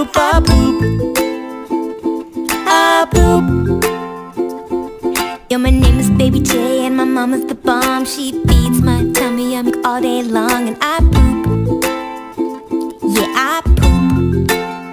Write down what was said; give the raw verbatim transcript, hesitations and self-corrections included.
a poop, a poop. Yo, my name is Baby J and my mama's the bomb. She feeds my tummy yummy all day long.